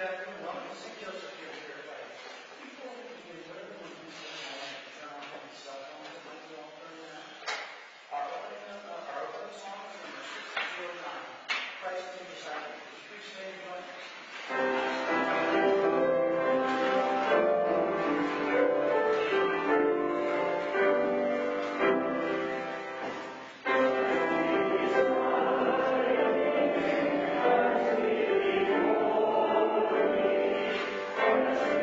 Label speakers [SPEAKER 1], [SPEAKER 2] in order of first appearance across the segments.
[SPEAKER 1] Thank you.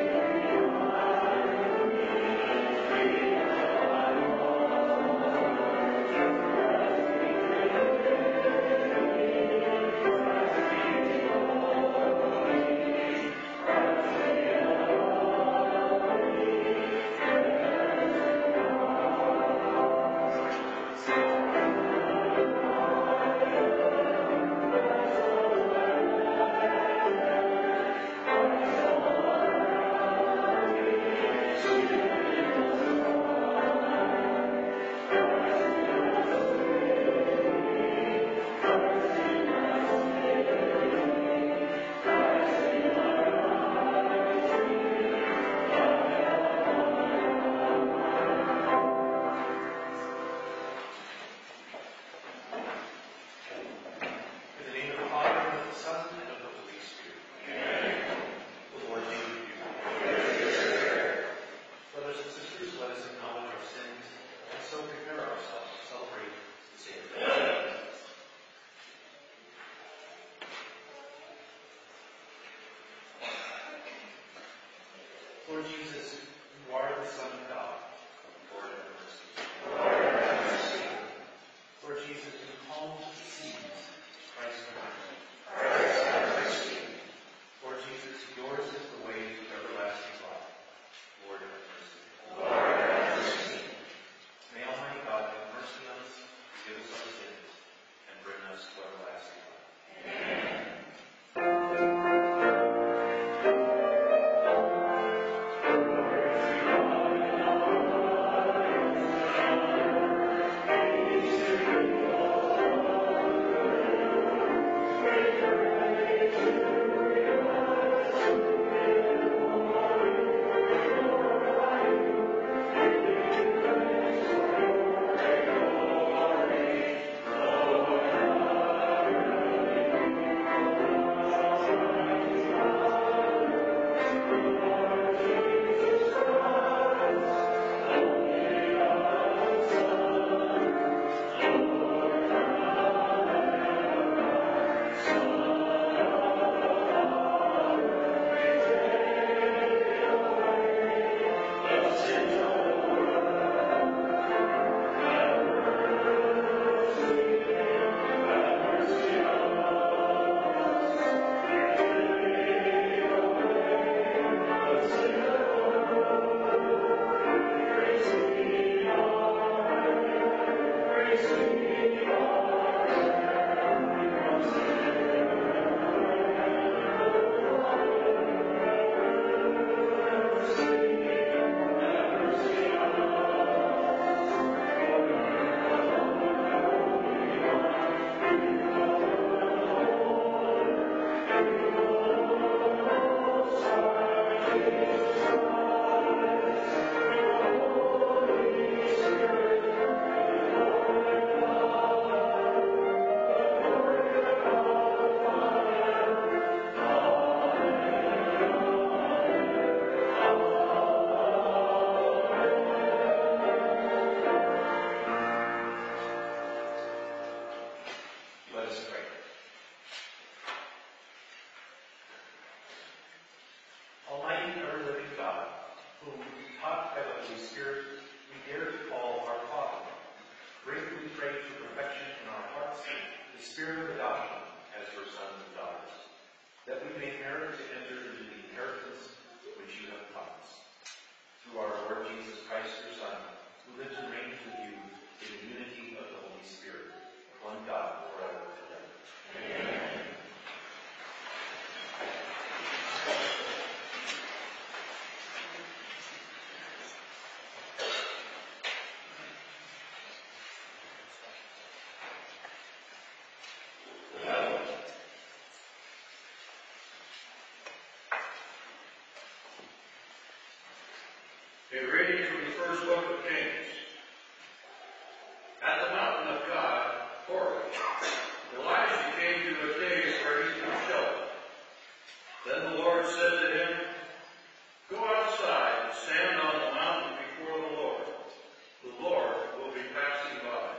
[SPEAKER 1] First book of Kings. At the mountain of God, Horeb, Elijah came to a cave where he took shelter. Then the Lord said to him, "Go outside and stand on the mountain before the Lord. The Lord will be passing by."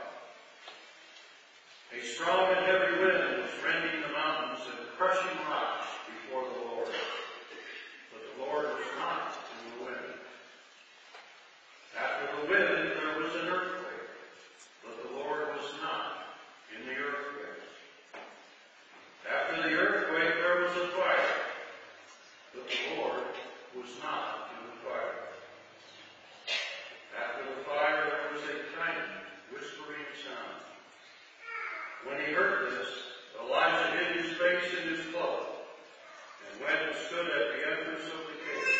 [SPEAKER 1] A strong and heavy wind was rending the mountains and crushing rocks before the Lord. But the Lord was not in the wind. After the wind, there was an earthquake, but the Lord was not in the earthquake. After the earthquake, there was a fire, but the Lord was not in the fire. After the fire, there was a tiny, whispering sound. When he heard this, Elijah hid his face in his cloak and went and stood at the entrance of the cave.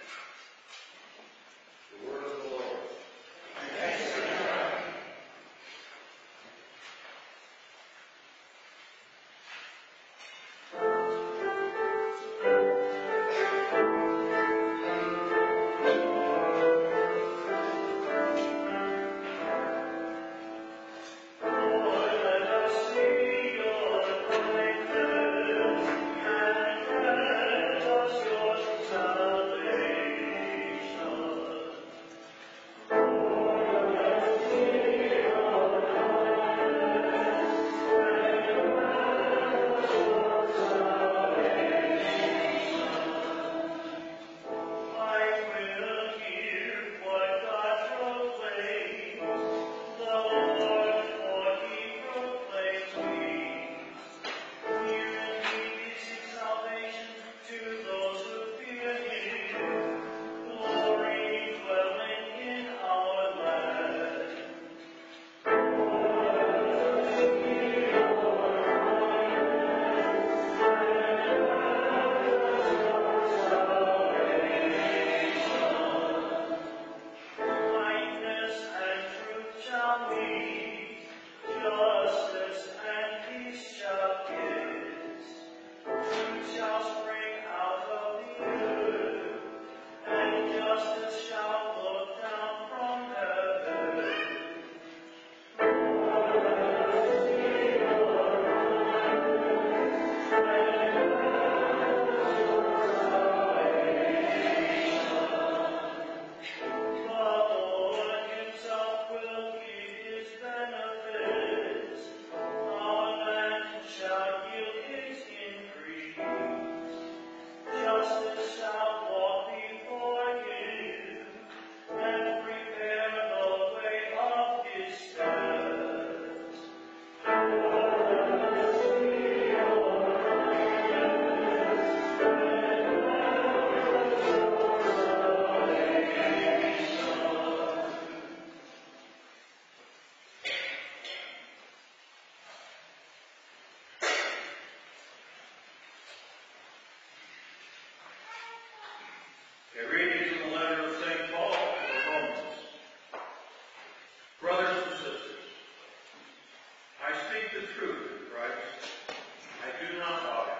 [SPEAKER 1] The word of the Lord. Thanks be to God. A reading from the letter of St. Paul to the Romans. Brothers and sisters, I speak the truth in Christ. I do not lie.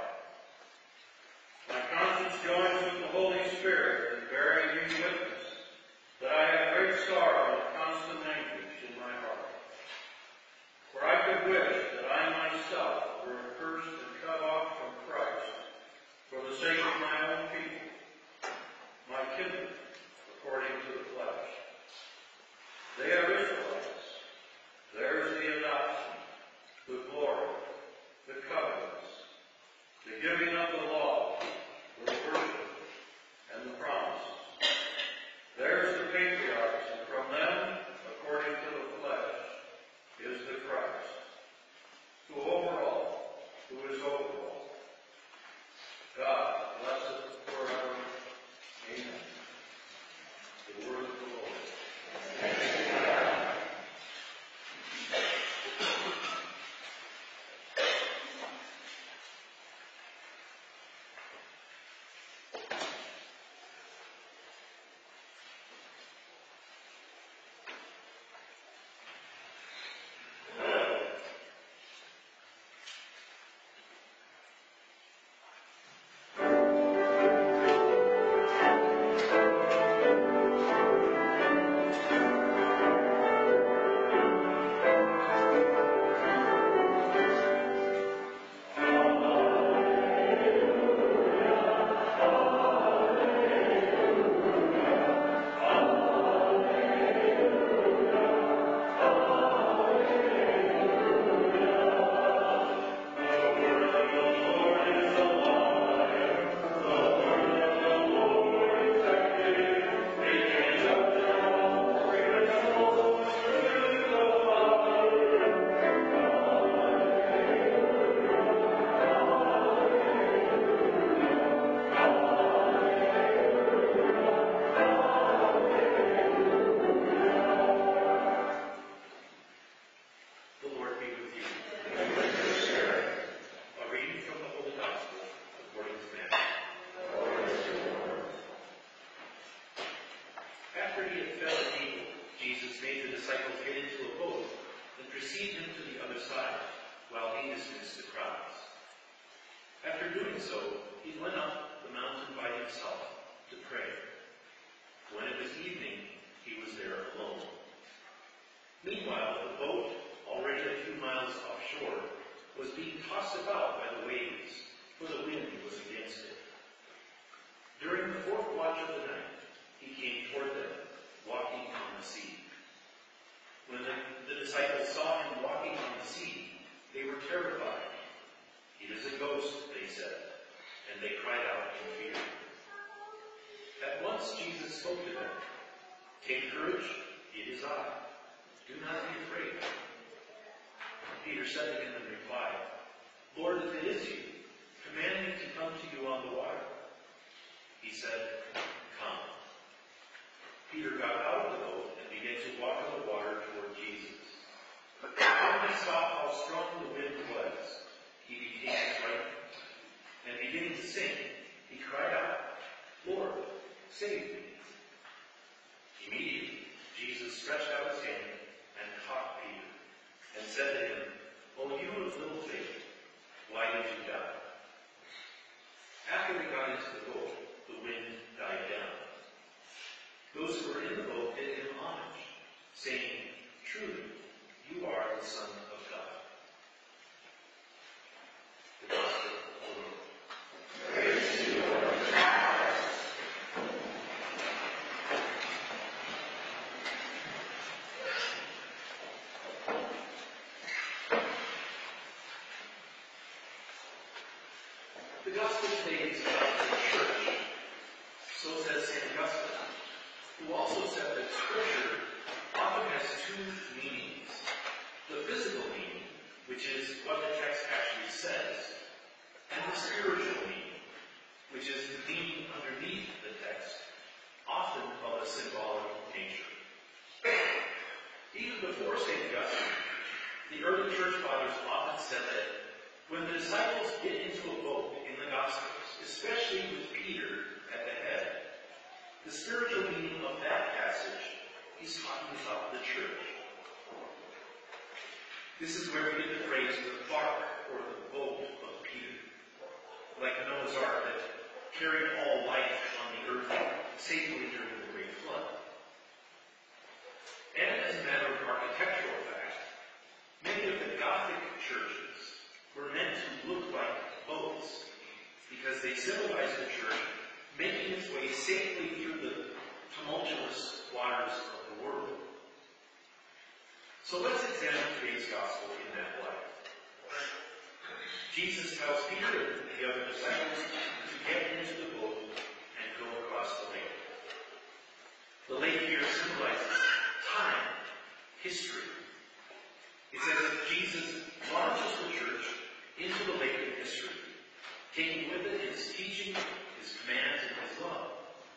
[SPEAKER 1] My conscience joins with the Holy Spirit in bearing you witness that I have great sorrow and constant anguish in my heart. For I could wish that I myself were accursed and cut off from Christ for the sake of my own people, my kindred, according to the flesh. They are Israelites. Theirs the adoption, the glory, the covenants, the giving of the law, the worship, and the promises. Theirs the patriarchs, and from them, according to the flesh, is the Christ, who over all, who is over all. God bless us forever. Amen. The word of the Lord.
[SPEAKER 2] he dismissed the crowds. After doing so, he went up the mountain by himself to pray. When it was evening, he was there alone. Meanwhile, the boat, already a few miles offshore, was being tossed about by the waves, for the wind was against it. During the fourth watch of the night, he came toward them, walking on the sea. When the disciples saw him walking on the sea, they were terrified. "It is a ghost," they said, and they cried out in fear. At once Jesus spoke to them. "Take courage, it is I. Do not be afraid." Peter said to him in reply, "Lord, if it is you, command me to come to you on the water." He said, "Come." Peter got out of the boat and began to walk on the water toward Jesus. When he saw how strong the wind was, he became frightened, and beginning to sink, he cried out, "Lord, save me." Immediately, Jesus stretched out his hand and caught Peter, and said to him, "O you of little faith, why did you doubt?" After they got into the boat, the wind died down. Those who were in the boat did him homage, saying, "Truly, you are the Son of God." The Gospel of the Lord. Praise to you, Lord. The Gospel today is about the church. So says St. Augustine, who also said that Scripture often has two meanings. The physical meaning, which is what the text actually says, and the spiritual meaning, which is the meaning underneath the text, often of a symbolic nature. Even before St. Augustine, the early church fathers often said that when the disciples get into a boat in the Gospels, especially with Peter at the head, the spiritual meaning of that passage is talking about the church. This is where we get the phrase the bark or the boat of Peter, like Noah's Ark that carried all life on the earth safely during the Great Flood. And as a matter of architectural fact, many of the Gothic churches were meant to look like boats because they symbolized the church making its way safely through the tumultuous waters of the world. So let's examine today's gospel in that light. Jesus tells Peter and the other disciples to get into the boat and go across the lake. The lake here symbolizes time, history. It's as if Jesus launches the church into the lake of history, taking with it his teaching, his commands, and his love.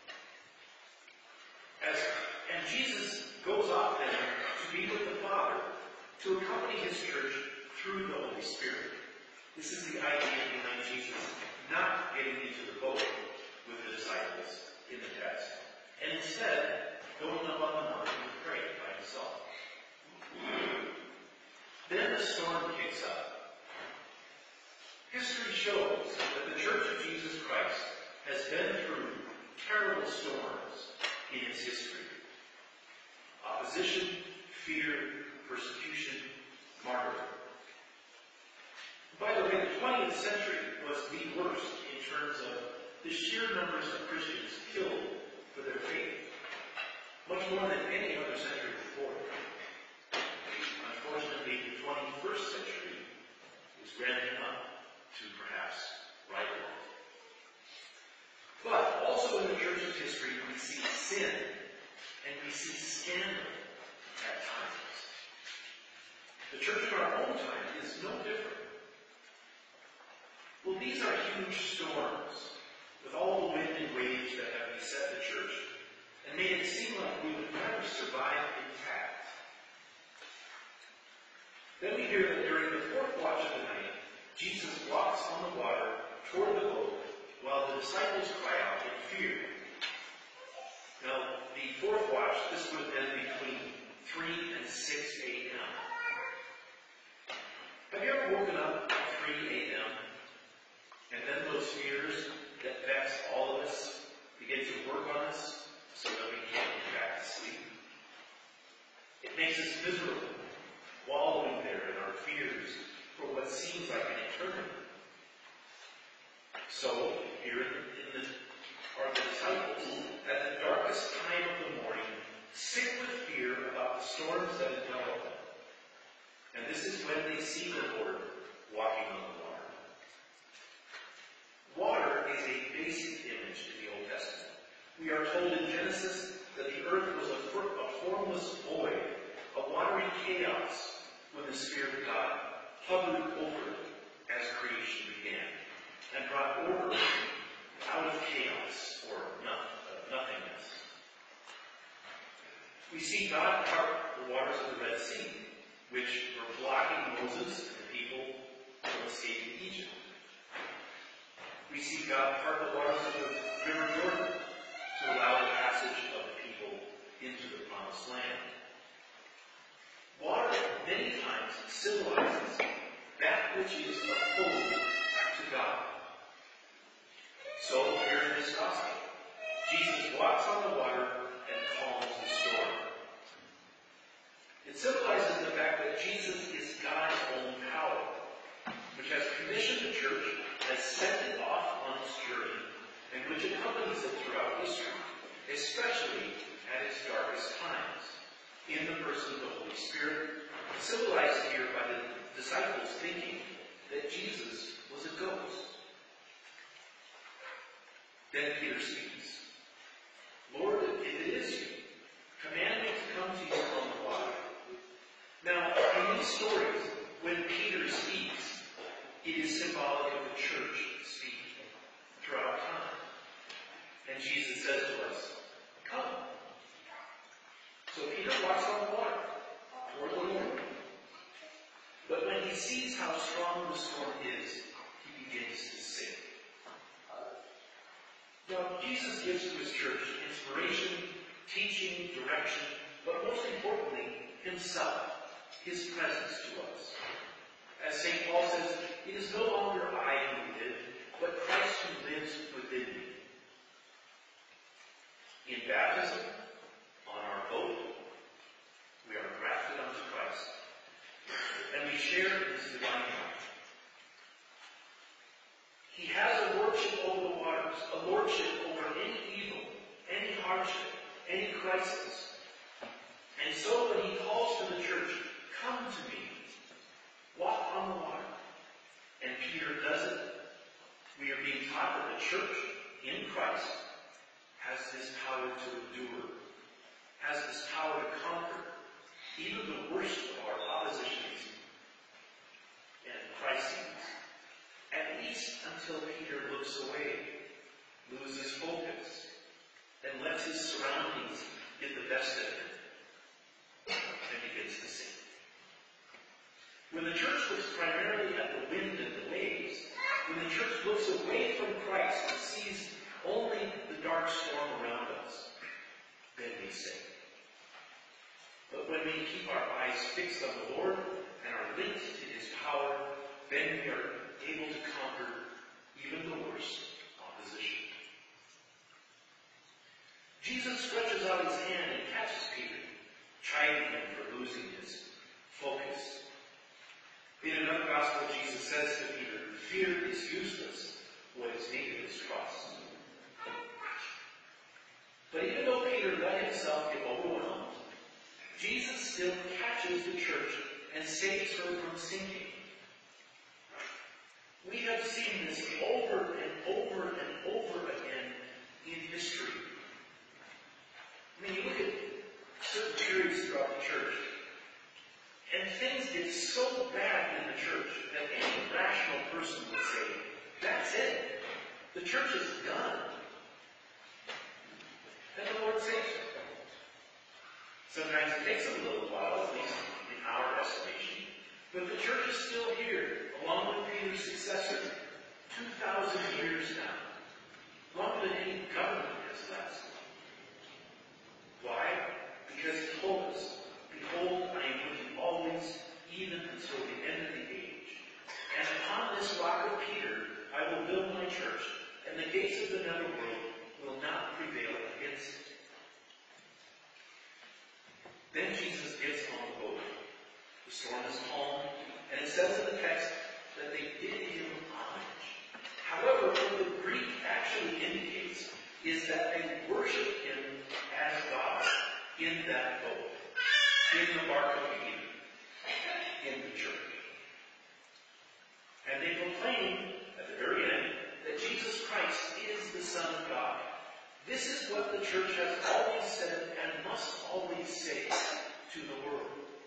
[SPEAKER 2] And Jesus goes off then to be with the Father, to accompany his church through the Holy Spirit. This is the idea behind Jesus not getting into the boat with the disciples in the text, and instead going up on the mountain to pray by himself. Then the storm kicks up. History shows that the Church of Jesus Christ has been through terrible storms in its history. Opposition, fear, persecution, martyrdom. By the way, the 20th century was the worst in terms of the sheer numbers of Christians killed for their faith, much more than any other century before. Unfortunately, the 21st century is ramping up to perhaps rival. But also in the church's history, we see sin and we see scandal at times. The church in our own time is no different. Well, these are huge storms with all the wind and waves that have beset the church and made it seem like we would never survive intact. Then we hear that during the fourth watch of the night, Jesus walks on the water toward the boat while the disciples cry out in fear. Now, the fourth watch, this would have been between 3 and 6 a.m. Have Have you ever woken up at 3 a.m. and then those fears that vex all of us begin to work on us so that we can't get back to sleep? It makes us miserable, wallowing there in our fears for what seems like an eternity. So, here are the disciples at the darkest time of the morning, sick with fear about the storms that envelop them. And this is when they see the Lord walking on the water. Water is a basic image in the Old Testament. We are told in Genesis that the earth was a formless void, a watery chaos, when the Spirit of God hovered over it as creation began and brought order out of chaos or nothingness. We see God part the waters of the Red Sea, which were blocking Moses and the people from escaping Egypt. We see God part the waters of the River Jordan to allow the passage of the people into the Promised Land. Water many times symbolizes that which is opposed to God. So here in this gospel, Jesus walks on the water and calms the storm. It symbolizes the fact that Jesus is God's own power, which has commissioned the church, has sent it off on its journey, and which accompanies it throughout history, especially at its darkest times, in the person of the Holy Spirit, symbolized here by the disciples thinking that Jesus was a ghost. Then Peter speaks. Lord, if it is you, command me to come to you on the water. Now, in these stories, when Peter speaks, it is symbolic of the church speaking throughout time. And Jesus says to us, come. So Peter walks on the water toward the Lord. But when he sees how strong the storm is, he begins to sink. Now, Jesus gives to his church inspiration, teaching, direction, but most importantly, himself, his presence to us. As St. Paul says, it is no longer I who live, but Christ who lives within me. In baptism, on our boat, we are grafted unto Christ, and we share in his divine life. He has a lordship over the waters, a lordship over any evil, any hardship, any crisis. And so when he calls to the church, come to me, walk on the water, and Peter does it, we are being taught that the church in Christ has this power to endure, has this power to conquer even the worst of our oppositions and crises, at least until Peter looks away, loses focus, and lets his surroundings get the best of him, and begins to sink. When the church looks primarily at the wind and the waves, when the church looks away from Christ and sees only the dark storm around us, then we sink. But when we keep our eyes fixed on the Lord and are linked to his power, then we are able to conquer even the worst opposition. Jesus stretches out his hand and catches Peter, chiding him for losing his focus. In another gospel, Jesus says to Peter, fear is useless. What is needed is trust. But even though Peter let himself get overwhelmed, Jesus still catches the church and saves her from sinking. We have seen this over and over and over again in history. I mean, you look at certain periods throughout the church, and things get so bad in the church that any rational person would say, that's it. The church is done. And the Lord saves it. Sometimes it takes a little while, at least in our estimation, but the church is still here, along with Peter's successor, 2,000 years now. Longer than any government has lasted. Why? Because he told us, behold, I am with you always, even until the end of the age. this rock of Peter I will build my church, and the gates of the netherworld will not prevail against it. Then Jesus gets on the boat. The storm is calm, and it says in the text that they did him homage. However, what the Greek actually indicates is that they worshiped him as God in that boat, in the bark of Peter, in the church. And they proclaim at the very end that Jesus Christ is the Son of God. This is what the church has always said and must always say to the world.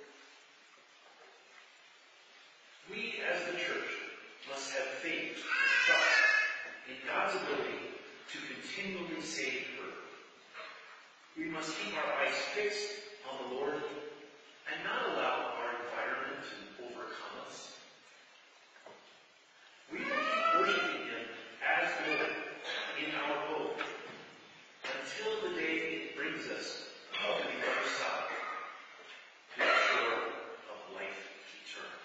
[SPEAKER 2] We as the church must have faith and trust in God's ability to continually save her. We must keep our eyes fixed on the Lord and not allow our environment to overcome us. We will keep worshiping him as Lord in our hope until the day it brings us to the other side, to the shore of life eternal.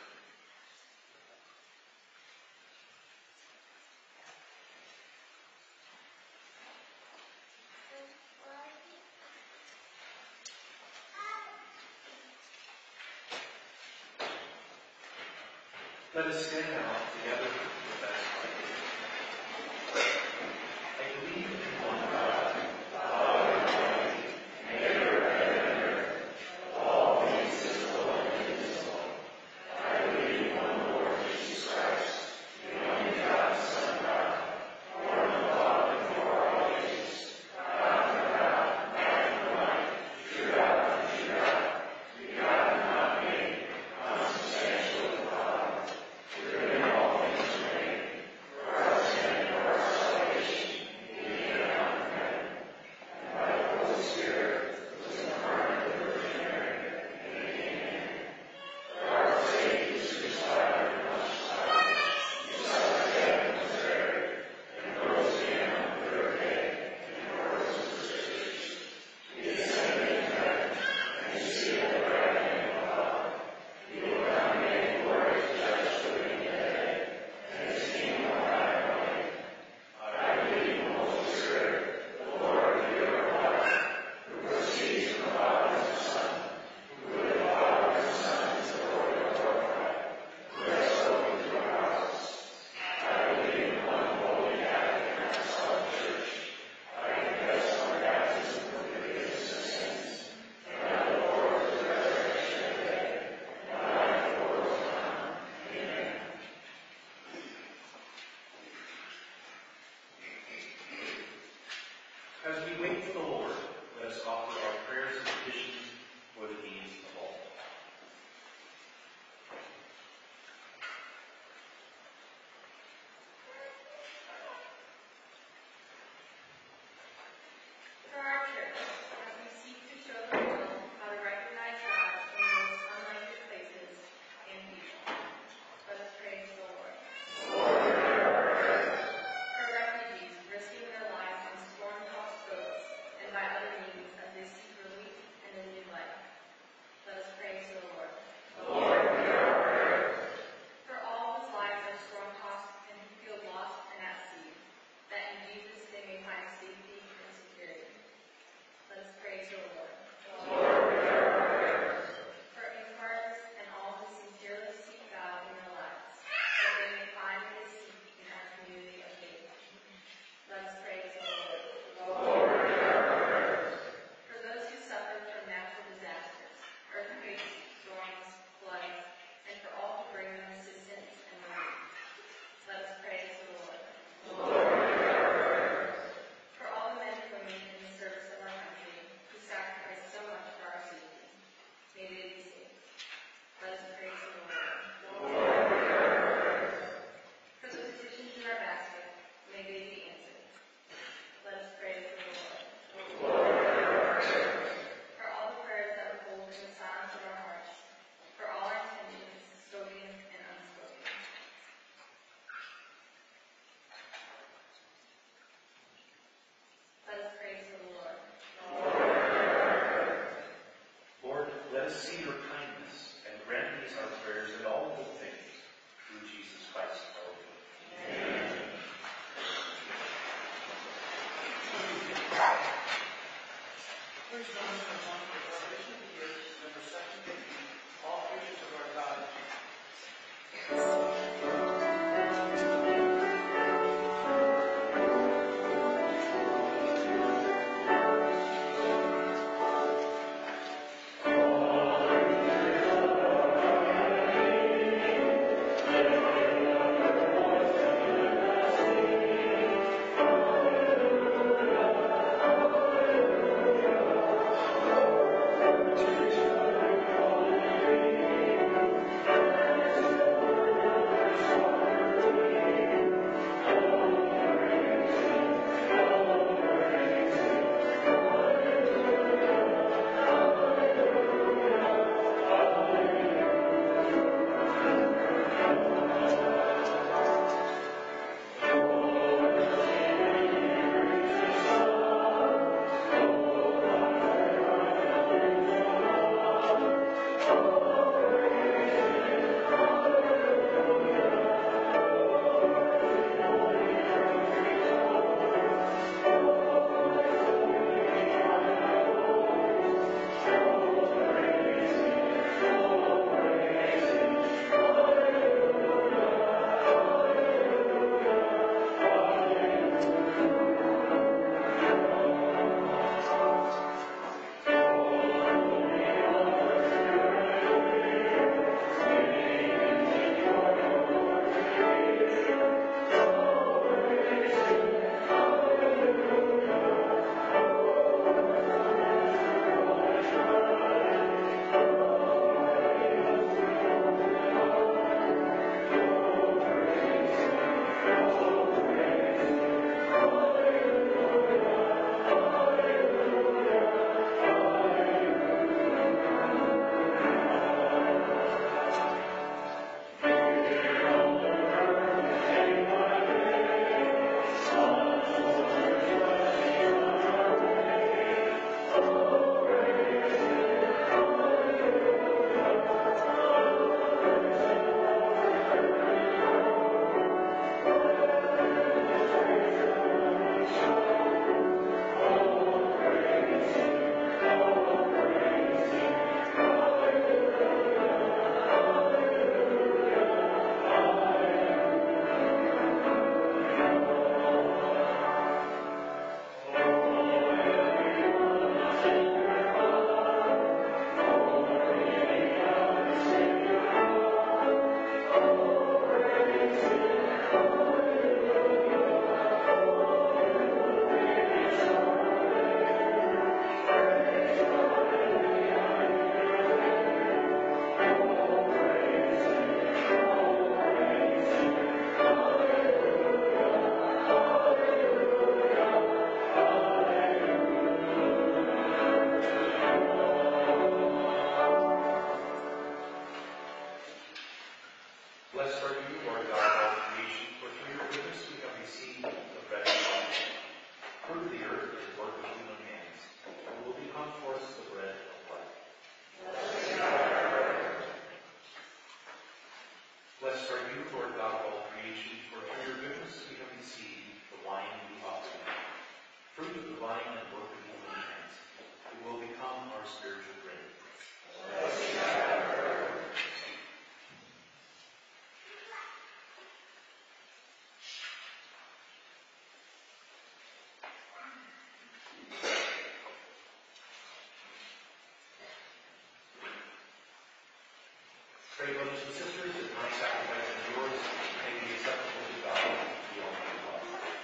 [SPEAKER 2] Let us stand now together with that prayer. I believe in one God, Father Almighty, Maker of heaven and earth, all things visible and invisible. I believe in one Lord Jesus Christ, the only God, Son of God, born of God before all ages, God from God, man from light, true God from true God, begotten, not made, consubstantial with the Father. Through him all things were made. For us
[SPEAKER 3] Blessed are you, Lord God of all creation, for through your goodness we have received the bread of life. Fruit of the earth is work of human hands, and will become for us the bread of life. Blessed are you, Lord God of all creation, for through your goodness we have received the wine we offer you. Fruit of the vine and work of human hands, it will become our spiritual bread. Pray, brothers and sisters, that my sacrifice and yours may be acceptable to God, the Almighty God.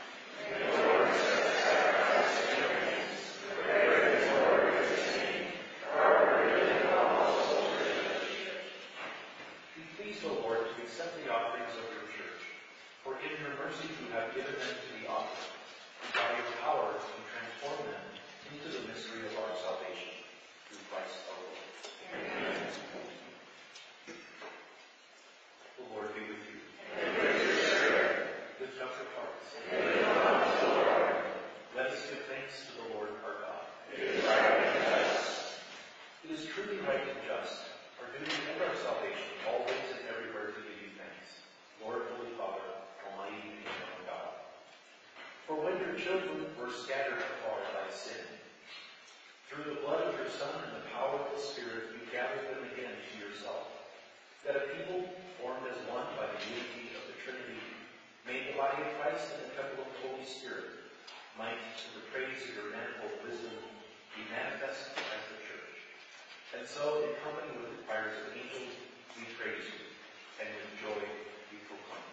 [SPEAKER 3] Be pleased, O Lord, to accept the offerings of your church, for in your mercy you have given them to be offered, and by your power you transform them into the mystery of our salvation, through Christ our Lord. Amen. The Lord be with you. Lift up your hearts. Let us give thanks to the Lord our God. It is truly right and just, our duty and our salvation, always and everywhere to give you thanks, Lord, Holy Father, Almighty and eternal God. For when your children were scattered afar by sin, through the blood of your Son and the power of the Spirit, you gathered them again to yourself, that a people formed as one by the unity of the Trinity, made the body of Christ and the temple of the Holy Spirit, might, to the praise of your manifold wisdom, be manifested as the church. And so, in company with the choirs of angels, we praise you, and with joy we proclaim.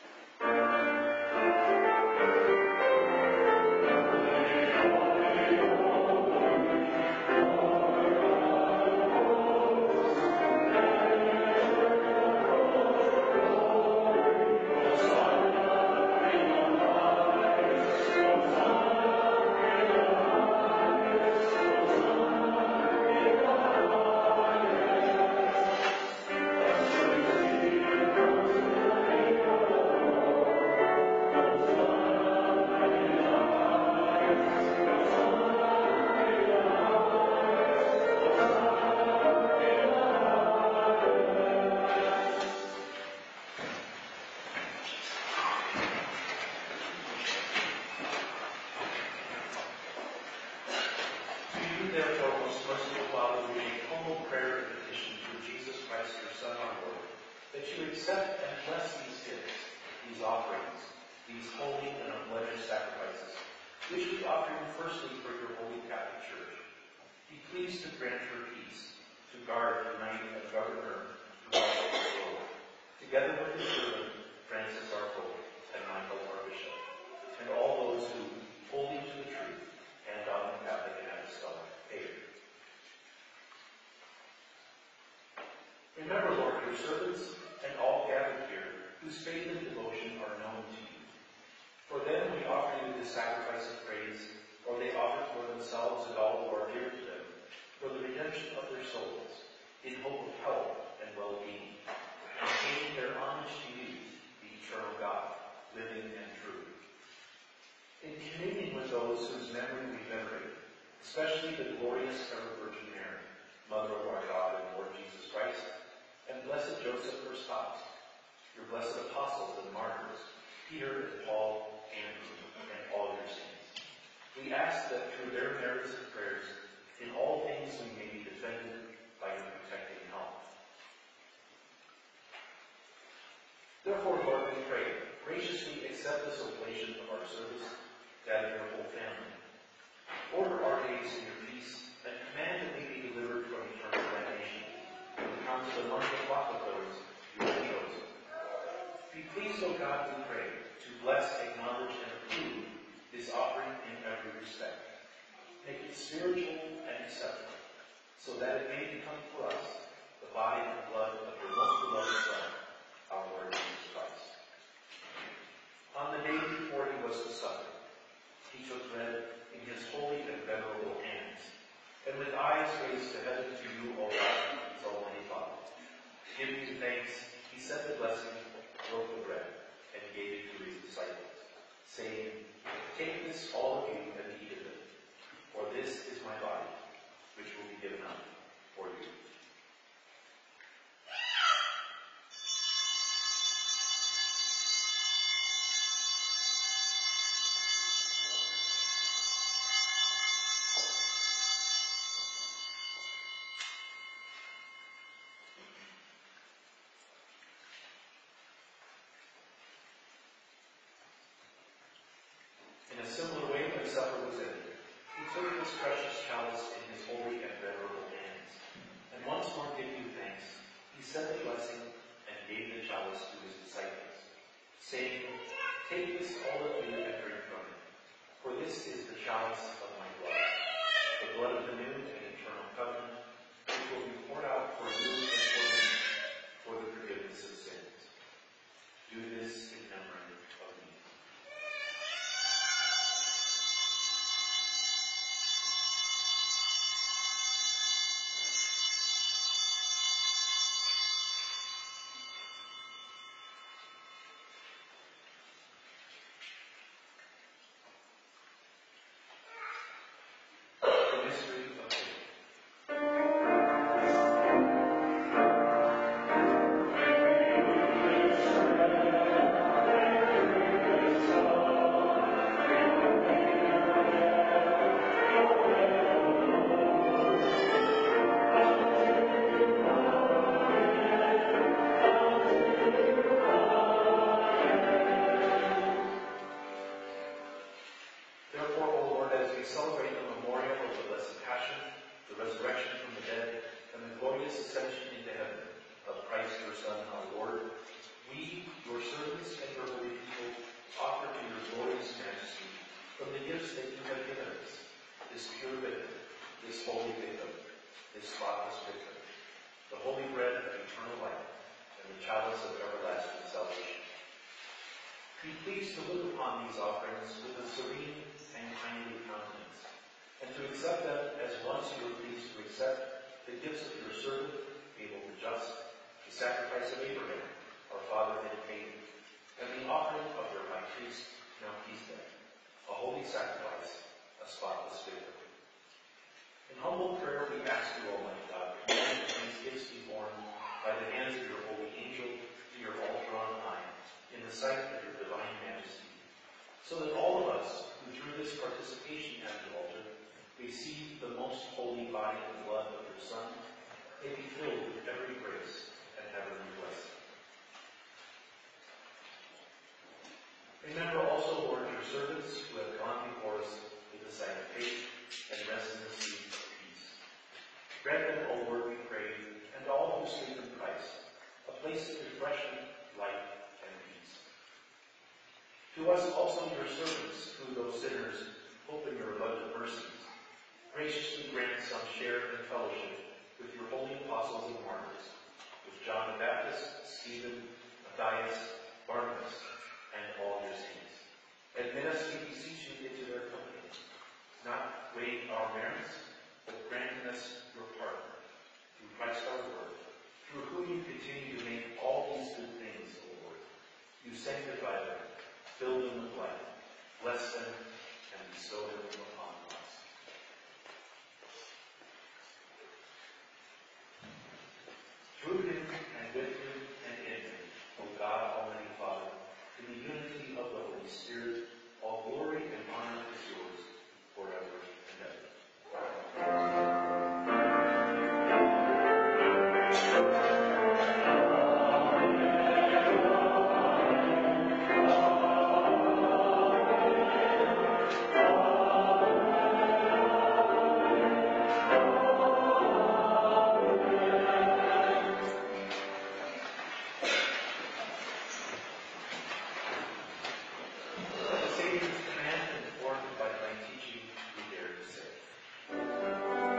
[SPEAKER 3] Therefore, most merciful Father, we make humble prayer and petition through Jesus Christ, your Son, our Lord, that you accept and bless these gifts, these offerings, these holy and unblemished sacrifices, which we offer you firstly for your holy Catholic Church. Be pleased to grant her peace, to guard, unite, and govern her throughout the world, together with your servant, Francis our Pope, and Michael our Bishop, and all those who, holding to the truth, and on the Catholic and Apostolic faith. Remember, Lord, your servants and all gathered here, whose faith and devotion are known to you. For them we offer you this sacrifice of praise, or they offer for themselves and all who are dear to them, for the redemption of their souls, in hope of health and well-being, and paying their homage to you, the eternal God, living and true. In communion with those whose memory we venerate, especially the glorious ever Virgin Mary, Mother of our God and Lord Jesus Christ, and blessed Joseph, her spouse, your blessed apostles and martyrs, Peter and Paul, Andrew, and all your saints. We ask that through their merits and prayers, in all things we may be defended by your protecting help. Therefore, Lord, we pray, graciously accept this oblation of our service, that of your whole family. Order our days in your peace, and command that we be delivered from eternal damnation, and come to the month of flock of those you have chosen. Be pleased, O God, we pray, to bless, acknowledge, and approve this offering in every respect. Make it spiritual and acceptable, so that it may become for us the body and blood of your most beloved Son, our Lord Jesus Christ. On the day before he was to suffer, he took bread in his holy and venerable hands, and with eyes raised to heaven to you, O God, his Almighty Father, giving you thanks, he said the blessing supper was ended, he took his precious chalice in his holy and venerable hands, and once more giving thanks, he said the blessing and gave the chalice to his disciples, saying, "Take this, all of you, and drink from it, for this is the chalice of my blood, the blood of the new and eternal covenant, which will be poured out for you and for many, for the forgiveness of sins. Do this in memory of me." The mystery of faith. Therefore, O Lord, as we celebrate the memorial of the Blessed Passion, the resurrection from the dead, and the glorious ascension into heaven of Christ your Son, our Lord, we, your servants and your holy people, offer to your glorious majesty from the gifts that you have given us, this pure victim, this holy victim, this spotless victim, the holy bread of eternal life, and the chalice of everlasting salvation. Be pleased to look upon these offerings with a serene and kindly countenance, and to accept them as once you were pleased to accept the gifts of your servant, Abel the just, the sacrifice of Abraham, our father in faith, and the offering of your high priest, Melchizedek, a holy sacrifice, a spotless victim. In humble prayer we ask you, Almighty God, to grant that these gifts be borne by the hands of your holy angel to your altar on high, in the sight of your divine majesty, so that all of us who through this participation at the altar receive the most holy body and blood of your Son may be filled with every grace and heavenly blessing. Remember also, Lord, your servants who have gone before us with the sign of faith and rest in the sleep of peace. Grant them, O Lord, we pray, and all who sleep in Christ, a place of refreshment, light, and peace. To us also, your servants, who, though sinners, hope in your abundant mercies, graciously grant some share and fellowship with your holy apostles and martyrs, with John the Baptist, Stephen, Matthias, Barnabas, and all your saints. Admit us, we beseech you, into their company, not weighing our merits, but granting us your pardon, through Christ our Lord, through whom you continue to make all these good things, O Lord. You sanctify them, fill them with life, bless them, and bestow them upon us. Through him, and with him, and in him, O God, Almighty Father, in the unity of the Holy Spirit, all glory and honor is yours forever and ever. The Savior's command, informed by divine teaching, we dare to say.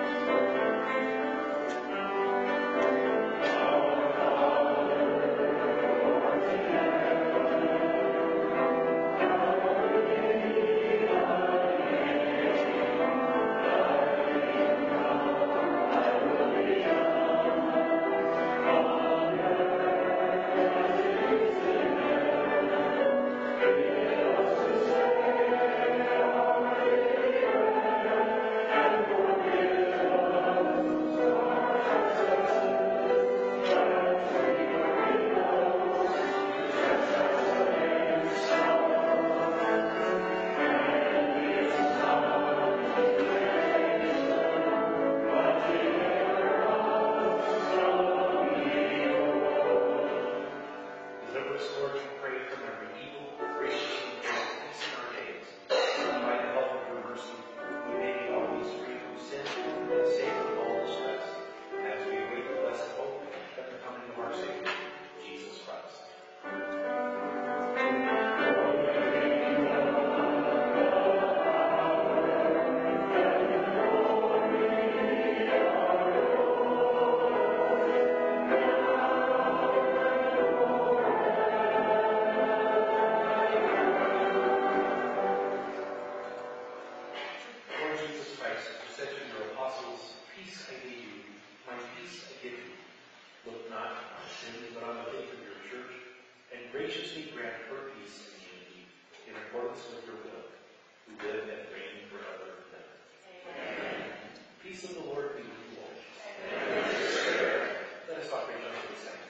[SPEAKER 3] Deliver us, Lord, we pray, from every evil, graciously grant peace in our days, and by the help of your mercy, graciously grant her peace and unity in accordance with her will, who live and reign forever and ever. Amen. Peace of the Lord be with you all. Let us talk Rachel for a second.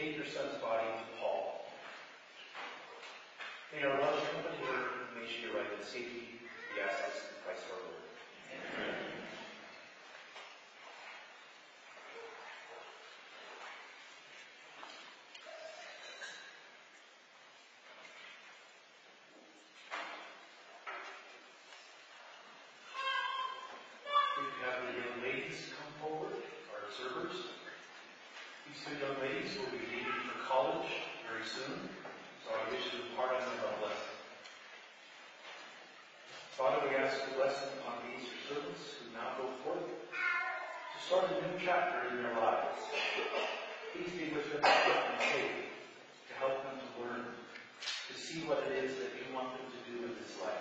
[SPEAKER 3] take your son's body to Paul. May our Lord accompany her, and may she arrive in safety. We ask this in Christ our Lord. Amen. We have the young ladies come forward, our observers. These two young ladies will be leaving for college very soon, so I wish to impart on them our blessing. Father, we ask your blessing upon these your servants who now go forth to start a new chapter in their lives. Please be with them in faith to help them to learn, to see what it is that you want them to do in this life.